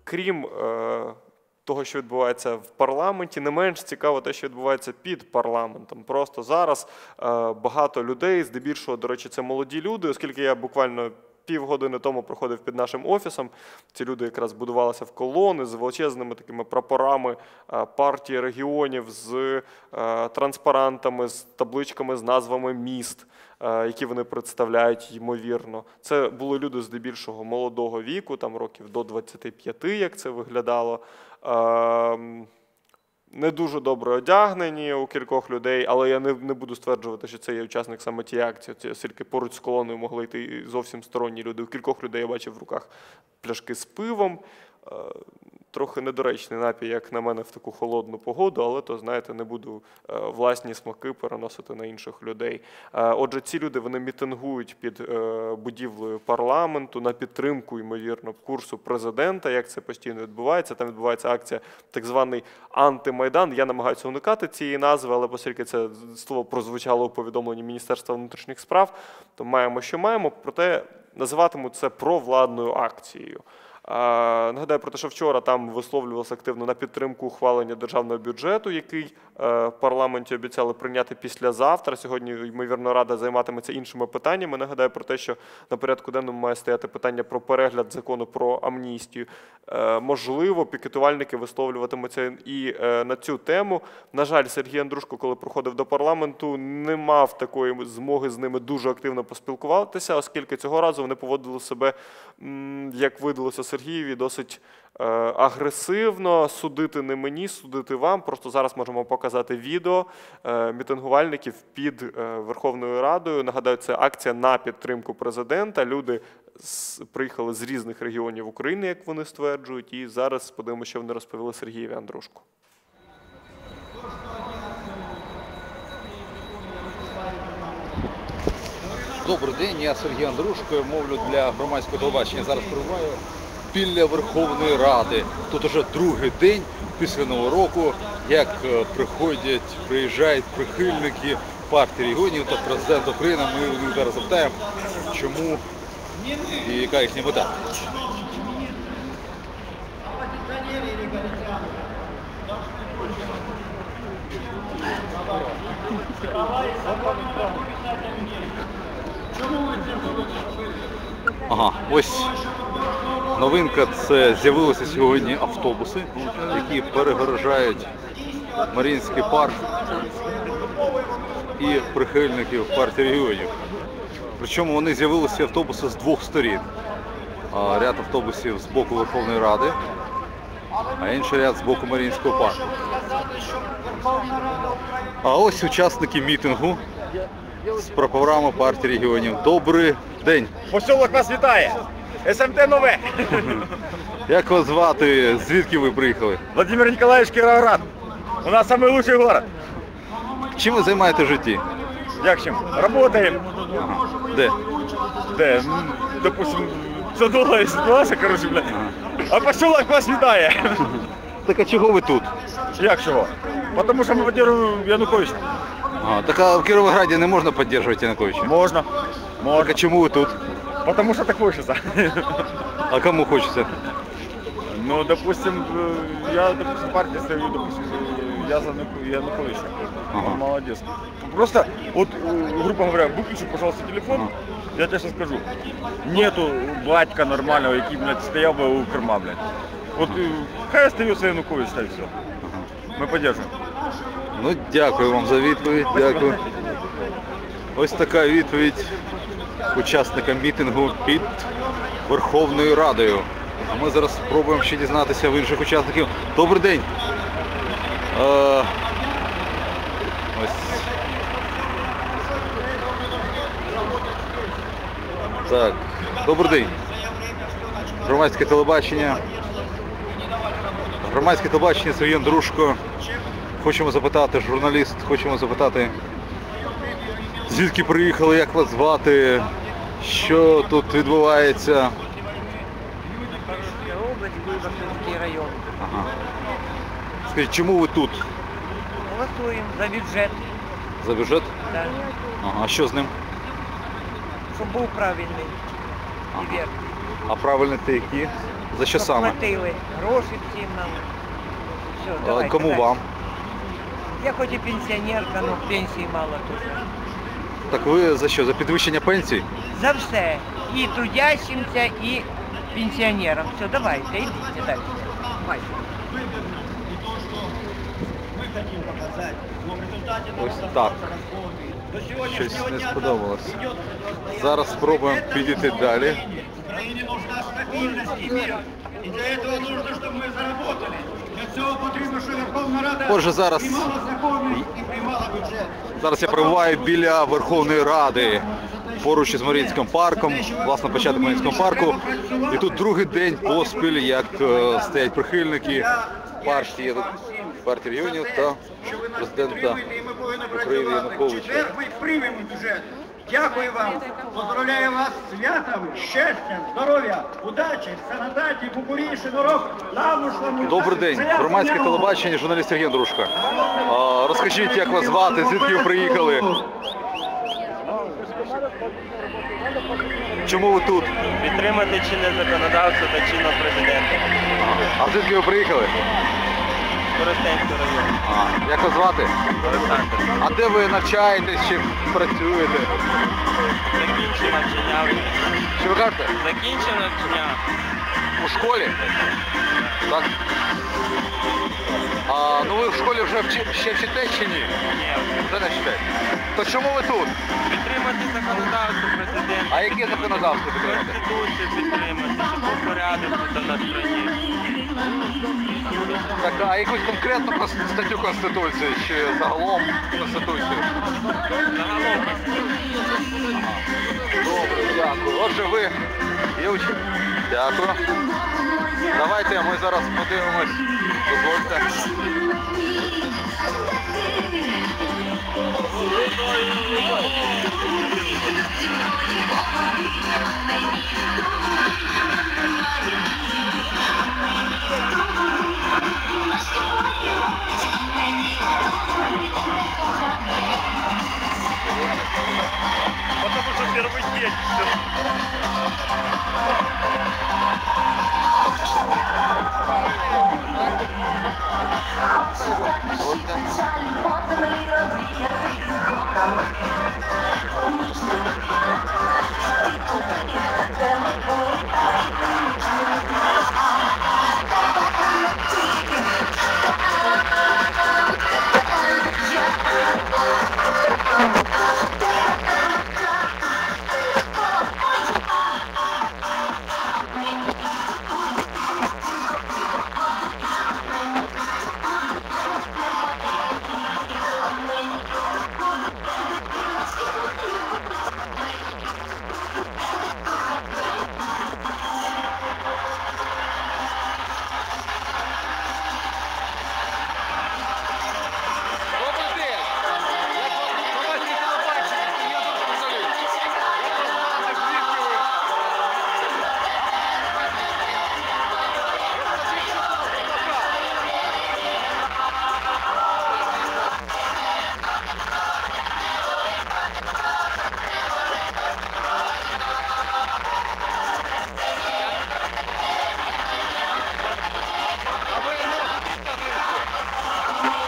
крім того, що відбувається в парламенті, не менш цікаво те, що відбувається під парламентом. Просто зараз багато людей, здебільшого, до речі, це молоді люди, оскільки я буквально півгодини тому проходив під нашим офісом. Ці люди якраз будувалися в колони з величезними такими прапорами партії регіонів, з транспарантами, з табличками з назвами міст, які вони представляють, ймовірно. Це були люди здебільшого молодого віку, там років до 25, як це виглядало. Не дуже добре одягнені у кількох людей, але я не буду стверджувати, що це є учасник саме тієї акції, оскільки поруч з колоною могли йти зовсім сторонні люди. У кількох людей я бачив в руках пляшки з пивом. Трохи недоречний напій, як на мене, в таку холодну погоду, але то, знаєте, не буду власні смаки переносити на інших людей. Отже, ці люди, вони мітингують під будівлею парламенту на підтримку, ймовірно, курсу президента, як це постійно відбувається. Там відбувається акція, так званий антимайдан. Я намагаюся уникати цієї назви, але оскільки це слово прозвучало у повідомленні Міністерства внутрішніх справ, то маємо, що маємо, проте називатимуть це провладною акцією. Нагадаю про те, що вчора там висловлювалося активно на підтримку ухвалення державного бюджету, який в парламенті обіцяли прийняти післязавтра. Сьогодні, ймовірно, Рада займатиметься іншими питаннями. Нагадаю про те, що на порядку денному має стояти питання про перегляд закону про амністію. Можливо, пікетувальники висловлюватимуться і на цю тему. На жаль, Сергій Андрушко, коли проходив до парламенту, не мав такої змоги з ними дуже активно поспілкуватися, оскільки цього разу вони поводили себе, як видалося Сергієві, досить агресивно. Судити не мені, судити вам. Просто зараз можемо показати відео мітингувальників під Верховною Радою. Нагадаю, це акція на підтримку президента. Люди приїхали з різних регіонів України, як вони стверджують, і зараз подивимося, що вони розповіли Сергієві Андрушку. Добрий день, я Сергій Андрушко, я мовлю для громадського телебачення. Зараз перебуваю біля Верховної Ради. Тут уже другий день після Нового року, як приїжджають прихильники партії регіонів та президента України. Ми у них зараз запитаємо, чому і яка їхня мета. Ага, ось новинка, це з'явилися сьогодні автобуси, які перегорожають Маріїнський парк і прихильників партії регіонів. Причому вони з'явилися автобуси з двох сторін. Ряд автобусів з боку Верховної Ради, а інший ряд з боку Маріїнського парку. А ось учасники мітингу з прапорами партії регіонів. Добрий день. Посілок вас вітає. СМТ нове. Як вас звати? Звідки ви приїхали? Владимир Николаевич, Кіровоград. У нас найкращий город. Чим ви займаєте в житті? Як чим? Работаємо. Ага. Де? Де? Допустим, це довга ситуація, коротше, блядь. А посілок вас вітає. Так а чого ви тут? Як чого? Тому що ми підтримуємо Януковича. Так а в Кіровограді не можна підтримувати Януковича? Можна. Так а чому ви тут? Тому що так хочеться. А кому хочеться? Ну, допустим, я, партию стою, допустим, я за Януковича. Ага. Он молодец. Просто, вот, грубо говоря, выключи, пожалуйста, телефон, я тебе сейчас скажу. Нету батька нормального, який, блядь, стоял бы у керма, блядь. Вот, хай остается Янукович, и все. Мы поддерживаем. Ну, дякую вам за відповідь, дякую. Ось така відповідь учасникам мітингу під Верховною Радою. А ми зараз спробуємо ще дізнатися в інших учасників. Добрий день! Ось. Так, добрий день. Громадське телебачення. Громадське телебачення, Сергій Андрушко. Хочемо запитати, журналіст, хочемо запитати, звідки приїхали, як вас звати, що тут відбувається? Область, Выборгский район. Ага. Скажіть, чому ви тут? Голосуем за бюджет. За бюджет? Да. Ага. А що з ним? Щоб був правильний і вірний. А правильно те які За що саме? Платили гроші всім нам. Все, давайте Кому далі. вам? Я хоч і пенсіонерка, але пенсії мало тут. Так ви за що? За підвищення пенсій? За все. І трудящимся, і пенсіонерам. Все, давайте, йдіть далі. Давайте. Ось так. Щось не сподобалось. Зараз спробуємо підійти далі. Украине нужна стабильность и мир. И для этого нужно, чтобы мы заработали. Для цього потрібно, щоб Верховна Рада Отже, зараз приймала закони і приймала бюджет. Зараз я перебуваю біля Верховної Ради, поруч із Маріїнським парком, власне, початок Маріїнського парку. І тут другий день поспіль, як стоять прихильники партії регіонів та президента України Януковича. Ми приймемо бюджет. Дякую вам. Поздравляю вас з святом, щастя, здоров'я, удачі, санадаті, кукуріші, дорог, лавушному. Добрий день, громадське телебачення, журналіст Сергій Андрушко. Розкажіть, як вас звати, звідки ви приїхали? Чому ви тут? Підтримати чинне законодавство та чинного президента. А звідки ви приїхали? Коростенського району. Як вас звати? Олександр. А де ви навчаєтесь чи працюєте? Закінчив навчання. Що ви кажете? Закінчив навчання. У школі? Так. Ну ви в школі вже ще вчите чи ні? Ні. Вже не вчите. То чому ви тут? Підтримати законодавство президента. А яке законодавство підтримати? Конституцію підтримати, щоб був порядок тут на страні. Так, а якусь конкретну статтю Конституції чи загалом Конституцію? Загалом. Добре, дякую. Отже, ви є учень? Дякую. Давайте ми зараз подивимось. Дозвольте. Потому что первый день. Добрий день! Як вам громадське телебачення? Я дуже журналіст. Як вас звати? Звідки ви? Розкажіть, що це за плакат? А ви не можете сказати?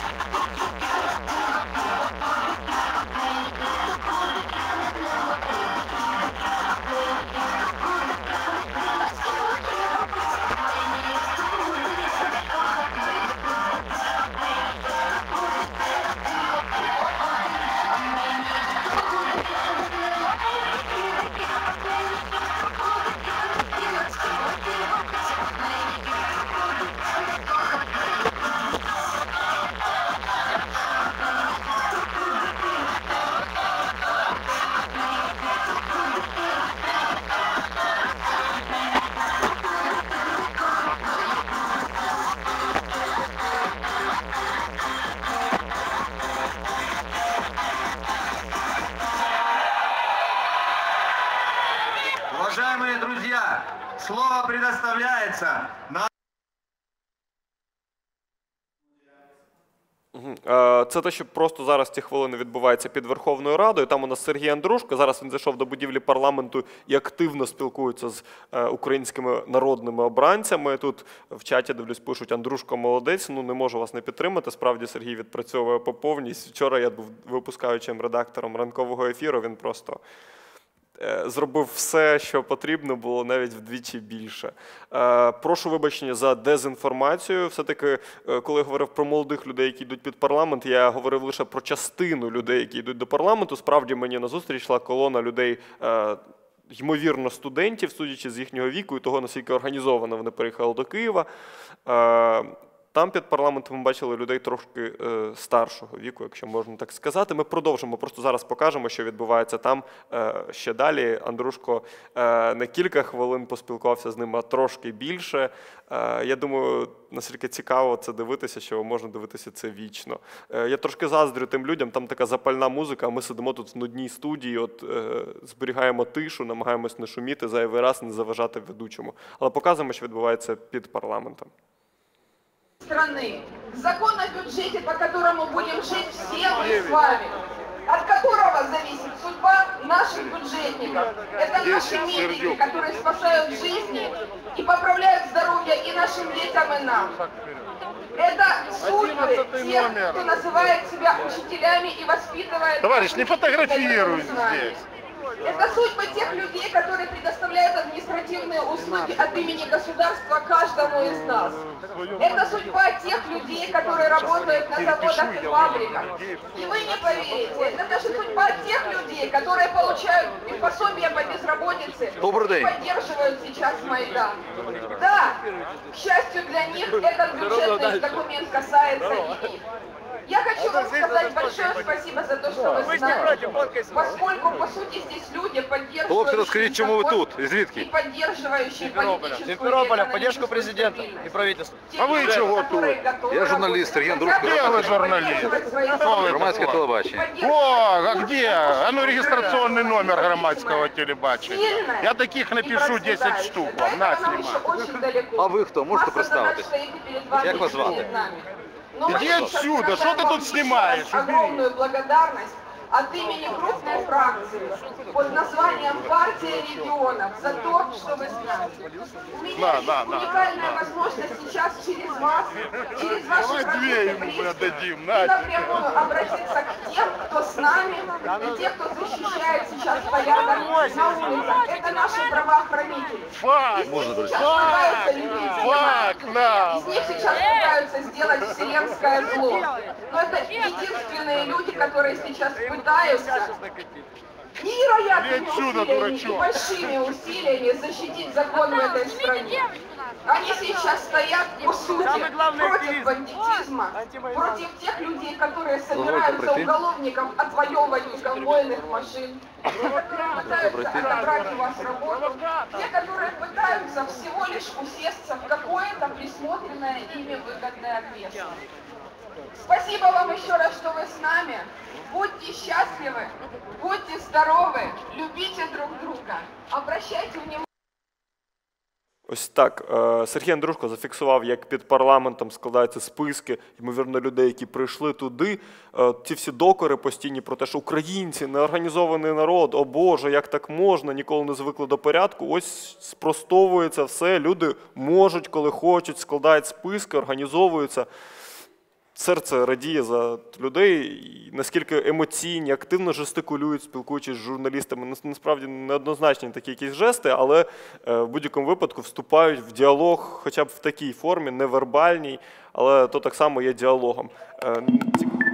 Уважаемые друзья, слово предоставляется на... це те, що просто зараз ці хвилини відбувається під Верховною Радою. Там у нас Сергій Андрушко, зараз він зайшов до будівлі парламенту і активно спілкується з українськими народними обранцями. Тут в чаті, дивлюсь, пишуть: Андрушко молодець, ну не можу вас не підтримати. Справді Сергій відпрацьовує по повній. Вчора я був випускаючим редактором ранкового ефіру, він просто зробив все, що потрібно було, навіть вдвічі більше. Прошу вибачення за дезінформацію. Все-таки, коли я говорив про молодих людей, які йдуть під парламент, я говорив лише про частину людей, які йдуть до парламенту. Справді мені назустріч йшла колона людей, ймовірно, студентів, судячи з їхнього віку і того, наскільки організовано вони переїхали до Києва. Там під парламентом ми бачили людей трошки старшого віку, якщо можна так сказати. Ми продовжимо, просто зараз покажемо, що відбувається там ще далі. Андрушко не кілька хвилин поспілкувався з ним, а трошки більше. Я думаю, наскільки цікаво це дивитися, що можна дивитися це вічно. Я трошки заздрю тим людям, там така запальна музика, а ми сидимо тут в нудній студії, от зберігаємо тишу, намагаємось не шуміти зайвий раз, не заважати ведучому. Але показуємо, що відбувається під парламентом. Страны, закон о бюджете, по которому будем жить все мы с вами, от которого зависит судьба наших бюджетников. Это наши медики, которые спасают жизни и поправляют здоровье и нашим детям, и нам. Это судьбы тех, кто называет себя учителями и воспитывает... Товарищ, не фотографируй здесь. Это судьбы тех людей, которые предоставляют административные услуги от имени государства каждому из нас. Это судьба тех людей, которые работают на заводах и фабриках. И вы не поверите, это даже судьба тех людей, которые получают пособия по безработице и поддерживают сейчас Майдан. Да, к счастью для них, этот бюджетный документ касается и них. Я хочу вам сказать большое спасибо за то, что вы с нами, поскольку, по сути, здесь люди, поддерживающие закон и поддерживающие политическую Симферополя, поддержку президента и правительства. А вы чего тут? Я журналист, Сергій Андрушко. Где вы журналист? Громадське телебачення. О, а где? А ну регистрационный номер громадского телебачения. Я таких напишу 10 штук вам, на, снимай. А ви хто? Можете представитись? Як вас звати? Иди отсюда, что ты тут снимаешь? Огромную благодарность от имени крупной фракции под названием «Партия регионов» за то, что вы с нами. У меня есть уникальная возможность сейчас через вас, через ваши и напрямую обратиться к тем, кто с нами, и тех, кто защищает сейчас порядок на улицах. Это наши правоохранители. Из них сейчас пытаются людей занимать. Из них сейчас пытаются сделать вселенское зло. Но это единственные люди, которые сейчас пытаются невероятными усилиями и большими усилиями защитить закон в этой стране. Они сейчас стоят, по сути, против бандитизма, против тех людей, которые собираются уголовников отвоевывать у конвойных машин, которые пытаются отобрать у вас работу, те, которые пытаются всего лишь усесться в какое-то присмотренное ими выгодное кресло. Спасибо вам еще раз, что вы с нами. Будьте счастливы, будьте здоровы, любите друг друга, обращайте внимание. Ось так. Сергій Андрушко зафіксував, як під парламентом складаються списки, ймовірно, людей, які прийшли туди. Ці всі докори постійні про те, що українці, неорганізований народ, о Боже, як так можна, ніколи не звикли до порядку. Ось спростовується все, люди можуть, коли хочуть, складають списки, організовуються. Серце радіє за людей, наскільки емоційні, активно жестикулюють, спілкуючись з журналістами. Насправді неоднозначні такі якісь жести, але в будь-якому випадку вступають в діалог хоча б в такій формі, невербальній, але то так само є діалогом.